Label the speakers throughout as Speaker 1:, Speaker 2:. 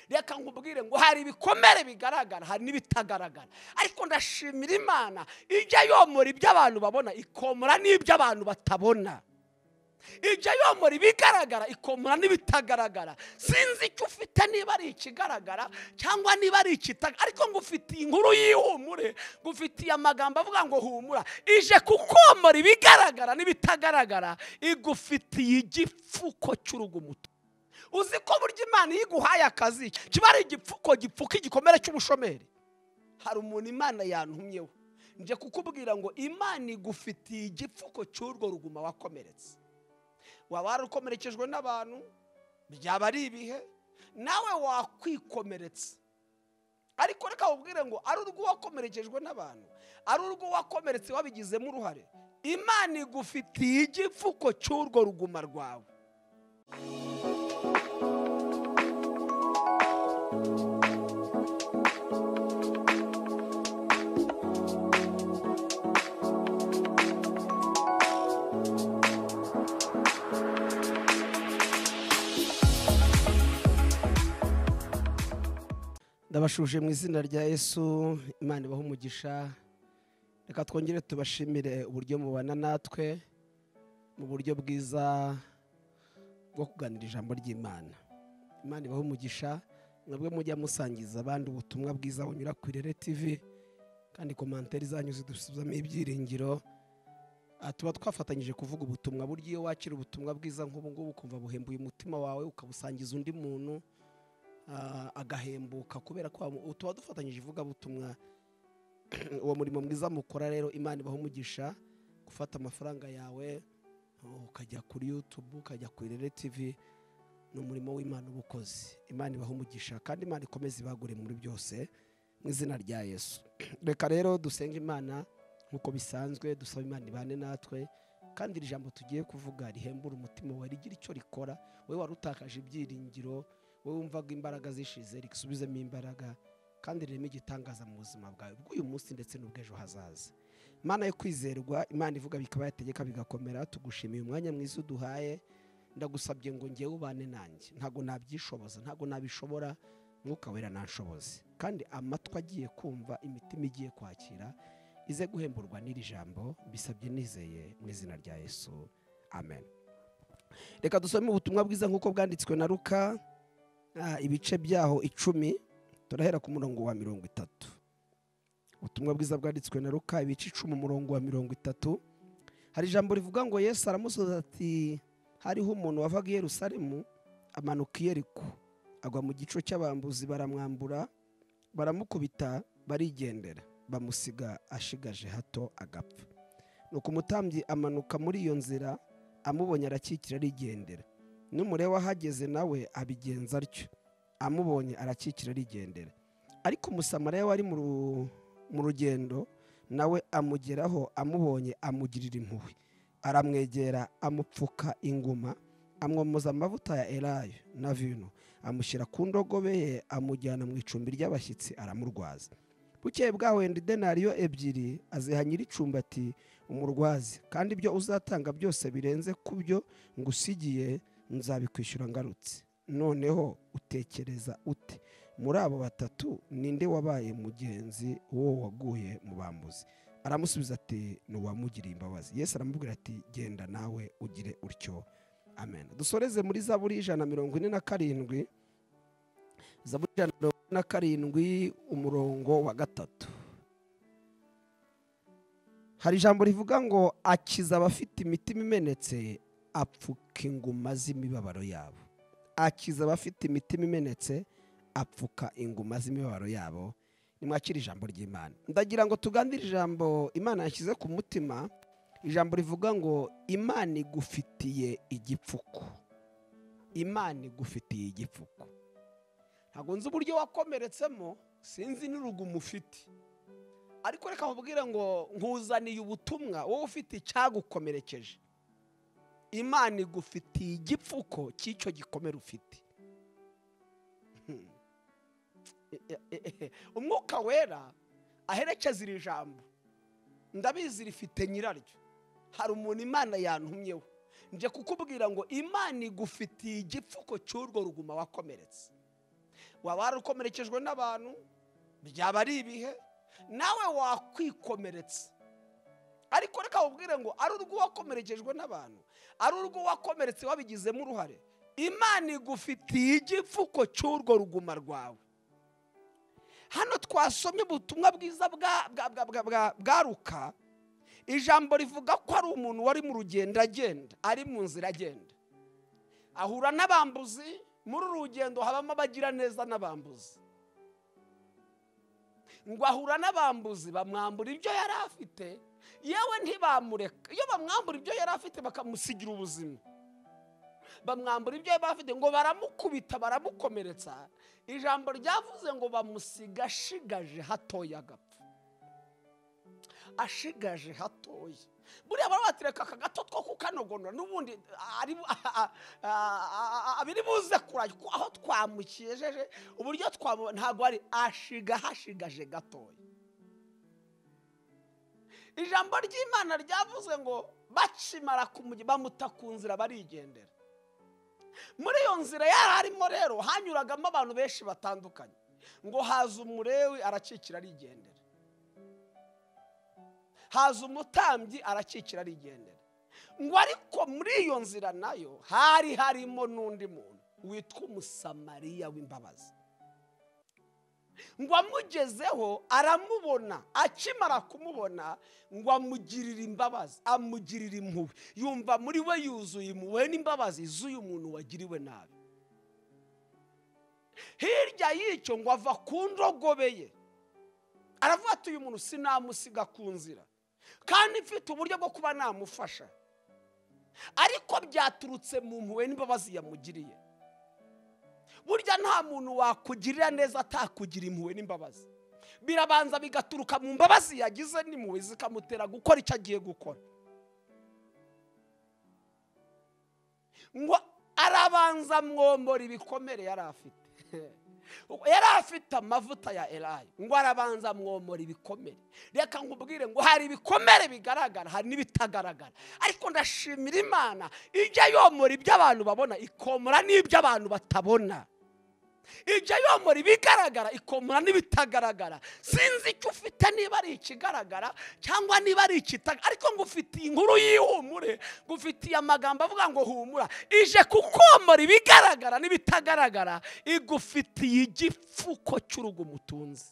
Speaker 1: reka nkubwire ngo hari ibikomere bigaragara hari n'ibitagaragara, ariko ndashimira Imana ijya yomora ibyo abantu babona ikomora n'ibyo abantu batabona, ijya yomora ibigaragara ikomora n'ibitagaragara. Sinzi icyo ufite, niba ari ikigaragara cyangwa niba ari ikitagaragara, ariko ngufitiye inkuru y'ihumure, ngufitiye amagambo avuga ngo humura, ije kukomora ibigaragara n'ibitagaragara, igufitiye igipfuko cy'urugumuto. Uzi ko burya Imana yiguhaye akazi kiba ari igipfuko gipfuka igikomere cy'ubushomeri. Hari umuntu Imana yantumyeho nje kukubwira ngo Imana igufitiye igipfuko cy'urwo ruguma wakomeretse. Waba warakomerekejwe n'abantu, byaba ari ibihe, nawe wakwikomeretsa. Ariko reka ubwire ngo ari urwo wakomerekejwe n'abantu, ari urwo wakomeretse wabigizemo uruhare, Imana igufitiye igipfuko cy'urwo ruguma rwawe. Ndabashuje mu izina rya Yesu, Imana ibahe umugisha. Reka twongere tubashimire uburyo mubana natwe mu buryo bwiza bwo kuganira ijambo ry'Imana. Imana ibahe umugisha, mwebwe mujya musangiza abandi ubutumwa bwiza bunyura ku IRERE TV, kandi komanteri zanyu zidusubizamo ibyiringiro. Tuba twafatanyije kuvuga ubutumwa. Buryo iyo wakira ubutumwa bwiza nk'ubu ngubu ukumva buhembuye umutima wawe, ukabusangiza undi muntu agahembuka, kubera ko tuba dufatanyije ivugabutumwa. Uwo murimo mwiza mukora rero, Imana ibahe umugisha. Gufata amafaranga yawe ukajya kuri YouTube, ukajya ku IRERE TV, ni umurimo w'Imana ubukozi. Imana ibahe umugisha, kandi Imana ikomeze ibagure muri byose mu izina rya Yesu. Reka rero dusenge Imana nkuko bisanzwe, dusaba Imana ibane natwe, kandi iri jambo tugiye kuvuga rihembura umutima wawe, rigira icyo rikora. Wowe warutakaje ibyiringiro, wowe wumvaga imbaraga zishize, rikisubizemo imbaraga, kandi ririmo igitangaza mu buzima bwawe bw'uyu munsi ndetse n'ubw'ejo hazaza. Imana yo kwizerwa, Imana ivuga bikaba, yategeka bigakomera. Tugushimiye umwanya mwiza uduhaye. Ndagusabye ngo ngewe ubane nanjye, ntago nabyishoboza, ntago nabishobora, Mwuka Wera nanshoboze. Kandi amatwi agiye kumva, imitima igiye kwakira, ize guhemburwa n'iri jambo. Bisabye nizeye mu izina rya Yesu, amen. Reka dusome ubutumwa bwiza nk'uko bwanditswe na Luka, ibice byaho 10, turahera ku murongo wa 30. Ubutumwa bwiza bwanditswe na Luka, ibice 10 umurongo wa 30. Hari ijambo rivuga ngo Yesu aramusubiza ati, hariho umuntu wavaga i Yerusalemu amanuka i Yeriko, agwa mu gico cy'abambuzi, baramwambura, baramukubita, barigendera, bamusiga ashigaje hato agapfa. Nuko umutambyi amanuka muri iyo nzira, amubonye arakikira arigendera. N'umureba wahageze nawe abigenza atyo, amubonye arakikira arigendera. Ariko umusamariya wari mu rugendo nawe amugeraho, amubonye amugirira impuhwe, aramwegera, amupfuka inguma, amwomoza amavuta ya elayo na vino, amushyira ku ndogobe ye, amujyana mu icumbi ry'abashyitsi, aramurwaza. Bukeye bwaho wenda idenariyo 2 aziha nyir'icumbi ati, umurwazi, kandi ibyo uzatanga byose birenze ku byo ngusigiye nzabikwishyura ngarutse. Noneho utekereza ute, muri abo 3 ninde wabaye mugenzi wo waguye mu bambuzi? Aramusubiza ati, n'uwamugiriye imbabazi. Yesu aramubwira ati, genda nawe ugire utyo, amen. Dusoreze muri Zaburi 147, Zaburi 147 umurongo wa 3. Hari ijambo rivuga ngo, akiza abafite imitima imenetse, apfuka inguma z'imibabaro yabo. Akiza abafite imitima imenetse, apfuka inguma z'imibabaro yabo. Nimwakira ijambo ry'Imana. Ndagira ngo tuganire ijambo Imana yashyize ku mutima. Ijambo rivuga ngo, Imana igufitiye igipfuko. Imana igufitiye igipfuko. Ntago nzi uburyo wakomeretsemo, sinzi n'urugumu ufite, ariko reka nkubwire ngo nkuzaniye ubutumwa, wowe ufite icyagukomerekeje. Imana igufitiye igipfuko cy'icyo gikomere ufite. Umwuka Wera aherekeza iri jambo, ndabizi rifite nyiraryo. Hari umuntu Imana yantumyeho nje kukubwira ngo Imana igufitiye igipfuko cy'urwo ruguma wakomeretse. waba warakomerekejwe n'abantu, byaba ari ibihe, nawe wakwikomeretsa. Ariko reka ubwire ngo ari urwo wakomerekejwe n'abantu, ari urwo wakomeretse wabigizemo uruhare, Imana igufitiye igipfuko cy'urwo ruguma rwawe. Hano twasomye ubutumwa bwiza bwa Luka, ijambo rivuga ko ari umuntu wari mu rugendo agenda, ari mu nzira agenda, ahura n'abambuzi. Muri urugendo habamo abagira neza n'abambuzi. Ngo ahura n'abambuzi bamwambura ibyo yari afite, yewe ntibamureka. Iyo bamwambura ibyo yari afite bakamusigira ubuzima, bamwambura ibyo yari afite, ngo baramukubita baramukomeretsa. Ijambo ryavuze ngo bamusiga ashigaje hatoya agapfa, ashigaje hatoya. Buriya barabatireka aka gato two kukanogonora n'ubundi abiri buze kurajya aho twamukijeje, uburyo ntago ari hashigaje gatoya. Ijambo ry'Imana ryavuze ngo bacimara bamuta ku nzira barigendera. Muri iyo nzira yari harimo rero hanyuragamo abantu benshi batandukanye. Ngo haza umulewi aracikira arigendera, haza umutambyi aracikira arigendera. Ngo ariko muri iyo nzira nayo hari harimo n'undi muntu witwa umusamariya w'imbabazi. Ngo amugezeho aramubona, akimara kumubona ngo amugirire imbabazi, amugirire impuhwe, yumva muri we yuzuye impuhwe n'imbabazi z'uyu muntu wagiriwe nabi. Hirya y'icyo ngo ava ku ndogobe ye, aravuga ati uyu muntu sinamusiga ku nzira kandi mfite uburyo bwo kuba namufasha, ariko byaturutse mu mpuhwe n'imbabazi yamugiriye. Burya nta muntu wakugirira neza atakugira impuhwe n'imbabazi, birabanza bigaturuka mu mbabazi yagize n'impuhwe zikamutera gukora icyo agiye gukora. Ngo arabanza mwombora ibikomere yari afite. Yari afite amavuta ya elayo, ngo arabanza mwombora ibikomere. Reka nkubwire ngo hari ibikomere bigaragara, hari n'ibitagaragara, ariko ndashimira Imana ijya yomora ibyo abantu babona ikomora n'ibyo abantu batabona. Ijya yomora ibigaragara ikomora n'ibitagaragara. Sinzi icyo ufite, niba ari ikigaragara cyangwa niba ari ikitagaragara, ariko ngo ufitiye inkuru y'ihumure, ngo ufitiye amagambo avuga ngo humura. Ije kukomora ibigaragara n'ibitagaragara, igufitiye igipfuko cy'urugo mutunzi.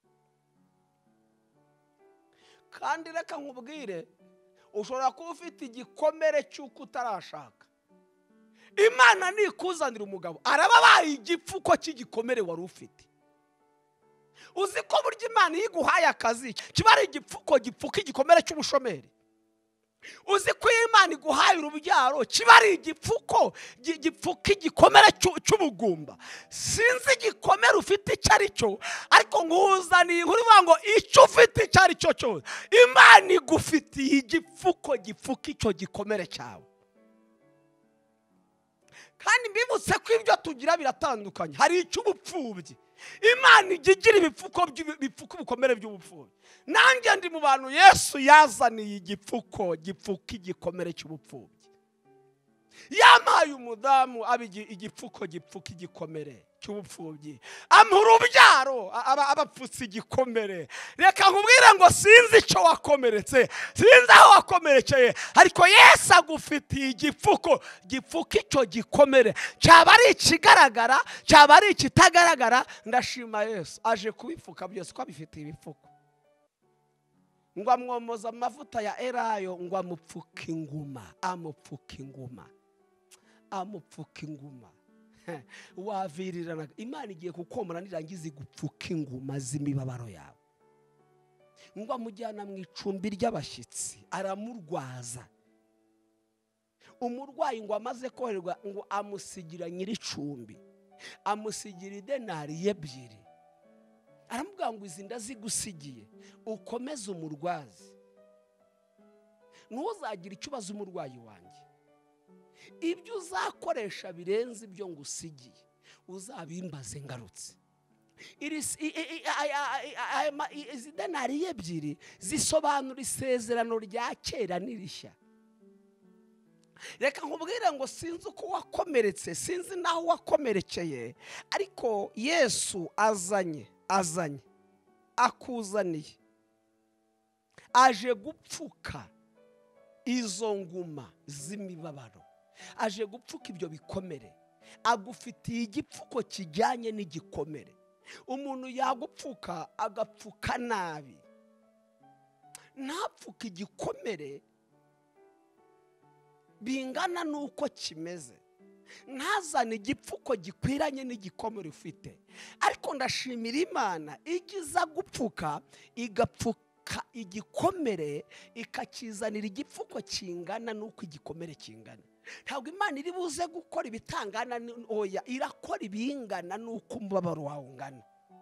Speaker 1: Kandi reka nkubwire, ushobora kuba ufite igikomere cy'uko utarashaka. Imana nikuzanira umugabo arababaye igipfuko cy'igikomere wari ufite. Uzi ko burya Imana yiguhaye akazi kiba ari igipfuko gipfuka igikomere cy'ubushomeri. Uzi ko Imana iguhaye urubyaro kiba ari igipfuko gipfuka igikomere cy'ubugumba. Sinzi igikomere ufite icyo ari cyo, ariko nguzaniye inkuru ivuga ngo icyo ufite icyo ari cyo cyose Imana igufitiye igipfuko gipfuka icyo gikomere cyawe. Kandi mbibutse ko ibyo tugira biratandukanye. Hari icy'ubupfubyi, Imana igira ibipfuko ubukomere by'ubupfubyi. Nanjye ndi mu bantu Yesu yazaniye igipfuko gipfuka igikomere cy'ubupfubyi. Yamaye umudamu igipfuko gipfuka igikomere cy'ubupfubyi, amuha urubyaro abapfutse igikomere. Reka nkubwire ngo sinzi icyo wakomeretse, sinzi aho wakomerekeye, ariko Yesu agufitiye igipfuko gipfuka icyo gikomere. Cyaba ari ikigaragara cyaba ari ikitagaragara, ndashima Yesu aje kubipfuka byose ko abifitiye ibipfuko. Ngo amwomoza amavuta ya elayo, ngo amupfuka inguma, amupfuka inguma, amupfuka inguma. Wavirirana. Imana igiye kukomora nirangiza igupfuka inguma z'imibabaro yawe. Ngo amujyana mu icumbi ry'abashyitsi aramurwaza. Umurwayi ngo amaze koherwa ngo amusigira nyir'icumbi, amusigira idenari ebyiri. Aramubwira ngo izi ndazigusigiye ukomeze umurwazi, ntuzagira icyo ubaza umurwayi wanjye. Ibyo uzakoresha birenze ibyo ngusigiye uzabimbaze ngarutse. Izi denari ebyiri zisobanura isezerano rya kera n'irishya. reka nkubwire ngo sinzi uko wakomeretse, sinzi naho wakomerekeye, ariko Yesu azanye akuzaniye, aje gupfuka izo nguma z'imibabaro, aje gupfuka ibyo bikomere, agufitiye igipfuko kijyanye n'igikomere. Umuntu yagupfuka agapfuka nabi, ntapfuka igikomere bingana nuko kimeze, ntazane igipfuko gikwiranye n'igikomere ufite. Ariko ndashimira Imana igiza gupfuka, igapfuka igikomere, ikakizanira igipfuko kingana nuko igikomere kingana. Ntabwo Imana iri buze gukora ibitangana, oya, irakora ibingana nuko umubabaro wawe ungana.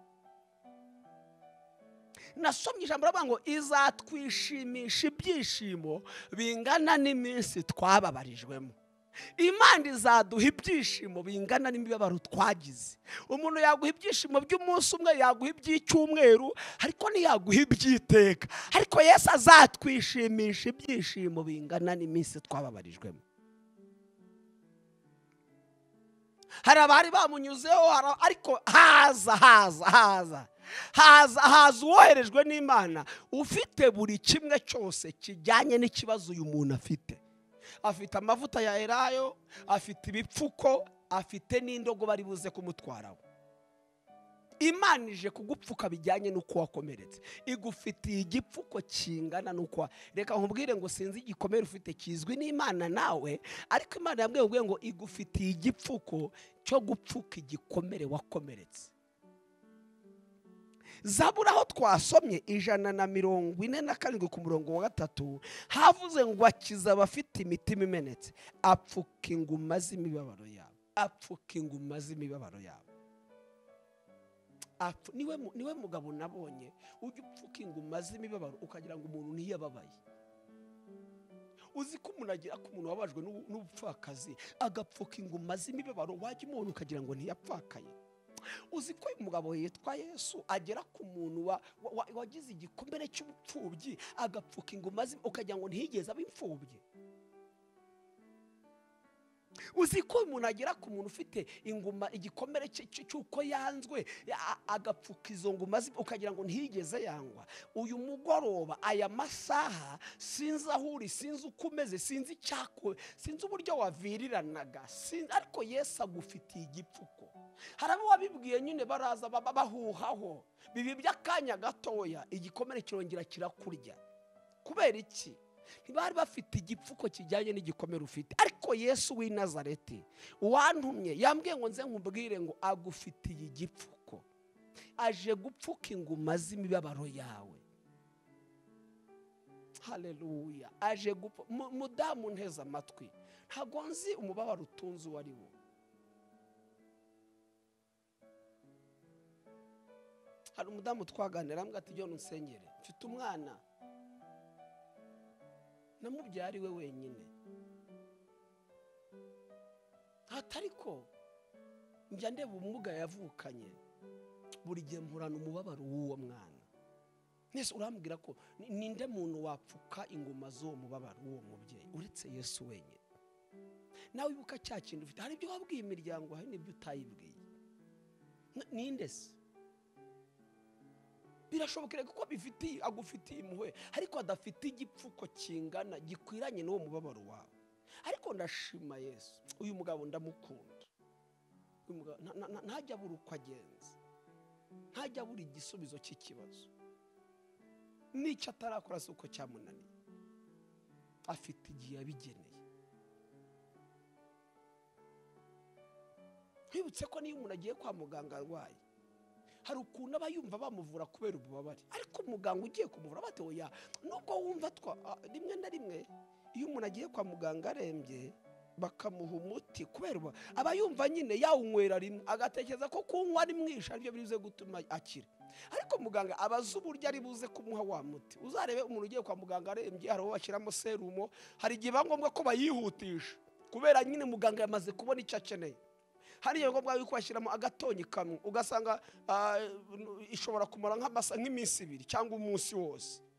Speaker 1: Nasomye ijambo ravuga ngo izatwishimisha ibyishimo bingana n'iminsi twababarijwemo. Imana izaduha ibyishimo bingana n'imibabaro twagize. Umuntu yaguha ibyishimo by'umunsi umwe, yaguha iby'icyumweru, ariko ntiyaguha iby'iteka. Ariko Yesu azatwishimisha ibyishimo bingana n'iminsi twababarijwemo. Hari abari bamunyuzeho, ariko haza uwoherejwe n'Imana ufite buri kimwe cyose kijyanye n'ikibazo uyu muntu afite. Afite amavuta ya elayo, afite ibipfuko, afite n'indogo bari buze kumutwaraho. Imana ije kugupfuka bijyanye n'uko wakomeretse, igufitiye igipfuko kingana n'uko. Reka nkubwire ngo sinzi igikomere ufite kizwi n'Imana nawe, ariko Imana yambwiye ngo igufitiye igipfuko cyo gupfuka igikomere wakomeretse. Zaburi aho twasomye 147 ku murongo wa 3 havuze ngo akiza abafite imitima imenetse, apfuka inguma z'imibabaro yabo, apfuka inguma z'imibabaro yabo. Niwe mugabo nabonye ujya upfuka inguma z'imibabaro ukagira ngo umuntu ntiyababaye. Uzi ko umuntu agira ko umuntu wabajwe n'ubupfakazi agapfuka inguma z'imibabaro, wajya umuntu ukagira ngo ntiyapfakaye. Uzi ko uyu mugabo yitwa Yesu agera ku muntu wagize igikomere cy'ubupfubyi agapfuka inguma ukagira ngo ntiyigeze aba imfubyi. Uzi ko umuntu agera ku muntu ufite inguma igikomere cy'uko yanzwe agapfuka izo nguma ukagira ngo ntiyigeze yangwa. Uyu mugoroba aya masaha sinzi aho uri, sinzi uko umeze, sinzi icyako, sinzi uburyo waviriranaga, ariko Yesu agufitiye igipfuko. Hari abo wabibwiye nyine baraza bahuhaho, bibi by'akanya gatoya igikomere kirongera kirakurya. Kubera iki? Ntibari bafite igipfuko kijyanye n'igikomere ufite. Ariko Yesu w'i Nazareti wantumye yambwiye ngo nze nkubwire ngo agufitiye igipfuko, aje gupfuka inguma z'imibabaro yawe. Haleluya. Aje mudamu nteze amatwi, ntago nzi umubabaro utunze uwo ari wo. Hari umudamu twaganira ambwa ati John nsengere, mfite umwana namubyaye we wenyine. Atariko njya ndeba ubumuga yavukanye, buri gihe mpurana umubabaro w'uwo mwana. Nese urambwira ko ninde muntu wapfuka ingoma z'uwo mubabaro w'uwo mubyeyi uretse Yesu wenyine? Nawe wibuka cya kintu ufite, hari ibyo wabwiye imiryango, hari n'ibyo utayibwiye. Ninde se? Birashobokera ko bifitiye agufitiye impuhwe, ariko adafite igipfuko kingana gikwiranye n'uwo mubabaro wawe. Ariko ndashima Yesu, uyu mugabo ndamukunda. Uyu mugabo ntajya buri uko agenza, ntajya buri igisubizo cy'ikibazo, n'icyo atarakora si uko cyamunaniye, afite igihe yabigeneye. Twibutse ko niyo umuntu agiye kwa muganga arwaye, hari ukuntu aba yumva bamuvura kubera ububabare, ariko muganga ugiye kumuvura bate oya, nubwo wumva rimwe na rimwe iyo umuntu agiye kwa muganga arembye bakamuha umuti kubera aba yumva nyine yawunywera rimwe agatekereza ko kunywa ari mwinshi aribyo bize gutuma akira. Ariko muganga abaza uburyo ari buze kumuha wa muti. Uzarebe umuntu ugiye kwa muganga arembye, hari uwo bashyiramo serumo, hari igihe ngombwa ko bayihutisha kubera nyine muganga yamaze kubona icyo akeneye. Hari ngombwa yuko bashyiramo agatonyi kamwe, ugasanga ishobora kumara nk'iminsi 2 cyangwa umunsi wose.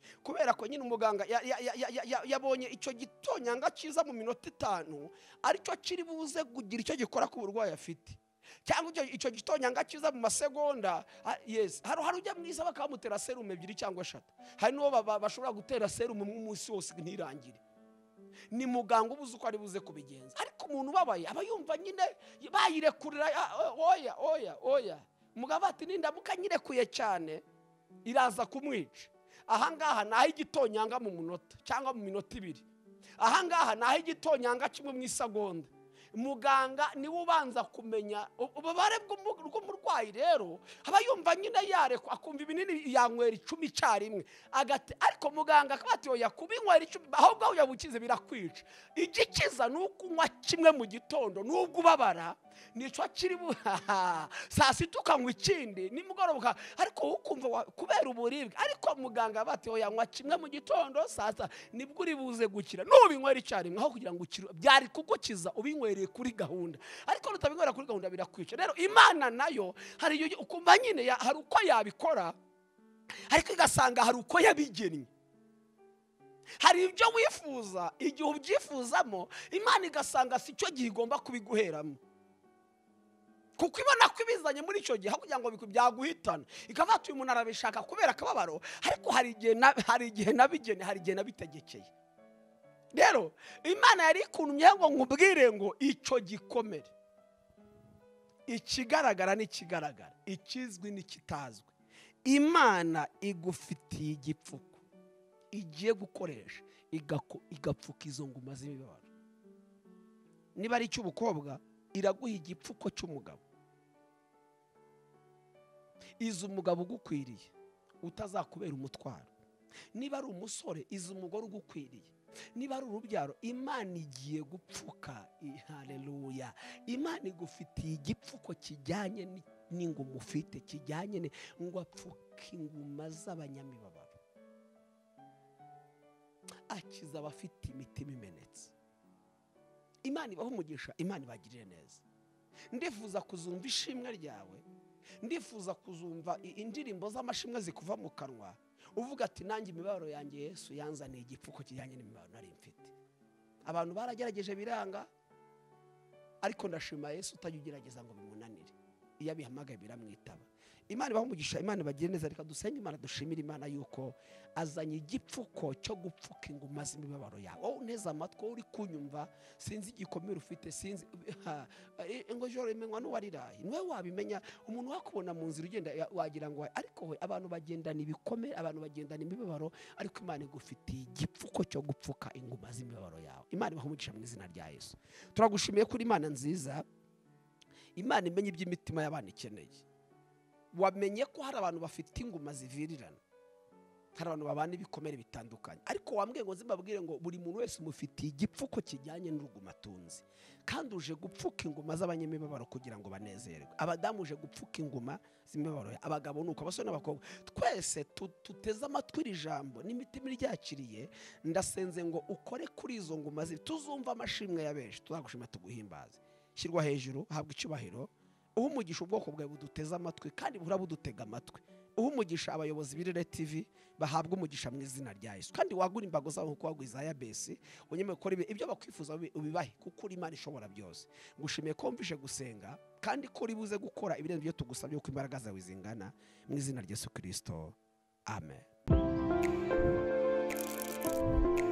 Speaker 1: kubera ko nyine umuganga yabonye icyo gitonyanga cyiza mu minota 5 aricyo kiri buze kugira icyo gikora ku burwayi afite, cyangwa icyo gitonyanga cyiza mu masegonda. Yes, hari ujya mwiza bakamutera serum 2 cyangwa 3, hari n'uwo bashobora gutera serum mu munsi wose ntirangire. Ni muganga ubuze uko ari buze kubigenza, ariko umuntu ubabaye aba yumva nyine bayirekurira. Oya mugabo ati nindamuka nyirekuye cyane iraza kumwica. Ahangaha naho igitonyanga mu munota cyangwa mu minota 2, ahangaha naho igitonyanga kimwe mu isagonda. Muganga niwe ubanza kumenya ububare bw'umurwayi. Rero aba yumva nyine yareko akumva ibinini yanywera 10 cyarimwe agate, ariko muganga akabati oya kubinywera 10 ahubwo yabukize birakwica. Igikiza nukunywa kimwe mu gitondo nubwo ubabara nico kiri saa sita ukanywa ikindi nimugoroba, ariko ukumva kubera uburibwe. Ariko muganga bati oya nywa kimwe mu gitondo sasa nibwo uri buze gukira. Nubinywera icyarimwe aho kugira ngo ukire byari kugukiza ubinywere kuri gahunda, ariko rutabinywera kuri gahunda birakwica. Rero Imana nayo hari ukumva nyine hari uko yabikora, ariko igasanga hari uko yabigennye. Hari ibyo wifuza, igihe ubyifuzamo Imana igasanga si cyo gihe igomba kubiguheramo, kuko ibona ko ibizanye muri icyo gihe kugira ngo byaguhitana. Ikavata uyu muntu arabishaka kubera akababaro, ariko hari igihe nabigene, hari igihe nabitegekeye. Rero Imana yari ikuntumye ngo nkubwire ngo icyo gikomere, ikigaragara n'ikigaragara, ikizwi n'ikitazwi, Imana igufitiye igipfuko igiye gukoresha igapfuka izo nguma z'imibabaro. Niba ari cy'ubukobwa iraguha igipfuko cy'umugabo, izo umugabo ugukwiriye utazakubera umutwaro. Niba ari umusore izo umugore ugukwiriye, niba ari urubyaro Imana igiye gupfuka. Haleluya! Imana igufitiye igipfuko kijyanye n'inguma ufite, kijyanye ngo apfuke inguma z'abanyamibabaro, akiza abafite imitima imenetse. Imana ibaho umugisha, Imana ibagirire neza. Ndifuza kuzumva ishimwe ryawe, ndifuza kuzumva indirimbo z'amashimwe zikuva mu kanwa uvuga ati nanjye imibabaro yanjye Yesu yanzaniye igipfuko kijyanye n'imibabaro nari mfite. Abantu baragerageje biranga, ariko ndashima Yesu utajugerageza ngo bimunanire. Iyo abihamagaye biramwitaba. Imana ibaho umugisha, Imana ibagire neza. Reka dusenge Imana, dushimire Imana yuko azanye igipfuko cyo gupfuka inguma z'imibabaro yawe. Wowe uneze amatwi uri kunyumva, sinzi igikomere ufite, sinzi ngo joro imenywa n'uwariraye, niwe wabimenya. Umuntu wakubona mu nzira ugenda wagira ngo, ariko we abantu bagendana ibikomere, abantu bagendana imibabaro, ariko Imana igufitiye igipfuko cyo gupfuka inguma z'imibabaro yawe. Imana ibaho umugisha mu izina rya Yesu. Turagushimiye kuri Imana nziza, Imana imenye iby'imitima y'abantu ikeneye. Wamenye ko hari abantu bafite inguma zivirirana, hari abantu babana ibikomere bitandukanye, ariko wambwiye ngo zimbabwire ngo buri muntu wese umufitiye igipfuko kijyanye n'uruguma atunze, kandi uje gupfuka inguma z'abanyamibabaro kugira ngo banezerwe. Abadamu uje gupfuka inguma z'imibabaro, abagabo nuko, abasore n'abakobwa, twese tuteze amatwi iri jambo n'imitima iryakiriye. Ndasenze ngo ukore kuri izo nguma tuzumva amashimwe ya benshi, tuzagushima tuguhimbaze. Shyirwa hejuru, habwa icyubahiro. Uha umugisha ubwoko bwawe buduteze amatwi kandi buhora budutega amatwi. Uha umugisha abayobozi b'IRERE TV bahabwa umugisha mu izina rya Yesu, kandi wagura imbago zabo nkuko wagwiza ya besi, unyeme gukora ibyo bakwifuza ubibahe, kuko uri Imana ishobora byose. Ngushimiye ko mvishe gusenga, kandi ko uri buze gukora ibirenze ibyo tugusabye, uko imbaraga zawe zingana, mu izina rya Yesu Kristo, amen.